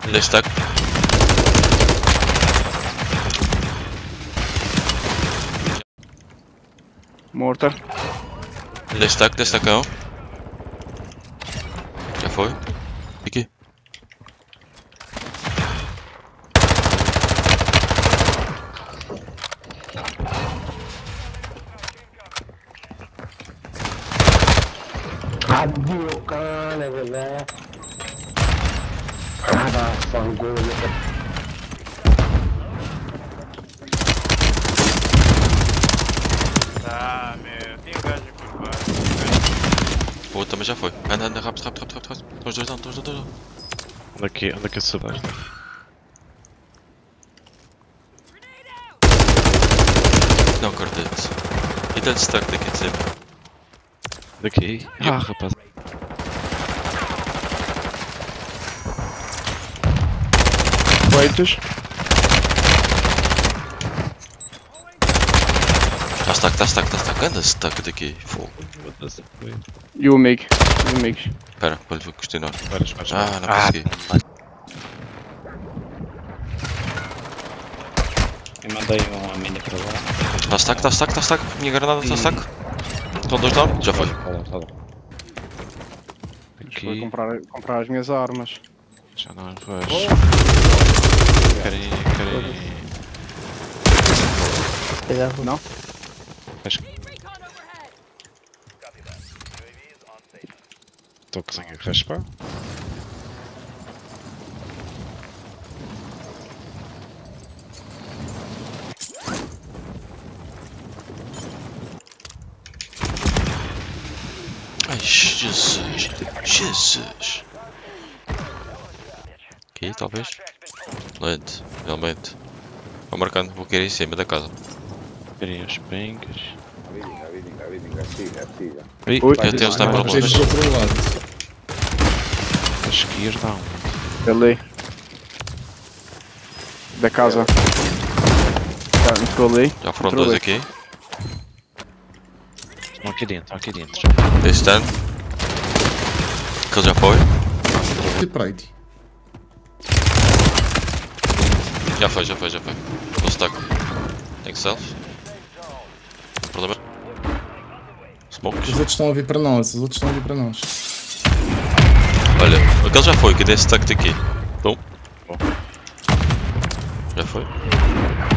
Ele é stack. Mortar. Ele é stack, destacão. Já foi. Aqui. Aduh, cara, velho. Ada fanggol. Tá, meu. Tem um gajo aqui embaixo. O outro também já foi. Anda, anda, rápido, rápido, rápido, rápido. Estão os dois não, estão os dois não. Anda aqui a subir. Não, cortei-te. E dá destaque daqui de cima. Daqui. Ah, rapaz. Feitos. Está stack. Anda stack daqui. Fogo. E o Mig. Espera, vou-lhe questionar. Vários. Ah, não consegui. Eu mandei uma mini para lá. Está stack. Minha granada está stack. Estão dois down? Já foi. Tá. Vou Aqui. comprar as minhas armas. Já não vejo. Carinho. Não? Acho que. Estou conseguindo raspar. Ai, Jesus. Aqui, talvez. Lento, realmente. Vou marcando, vou querer ir em cima da casa. Carinho os pingas. Eu tenho os sniper Tens do outro lado. A esquerda há um. Ali. Da casa. Tá, entrou ali. Já foram Entrou dois ali. aqui. Estão aqui dentro. Tem stand. Aquele já foi. E Pride. Já foi. Vou stack. Tem self. Problema. Smokes. Os outros estão a vir para nós. Olha, aquele já foi, que desse stack daqui. Bom. Já foi.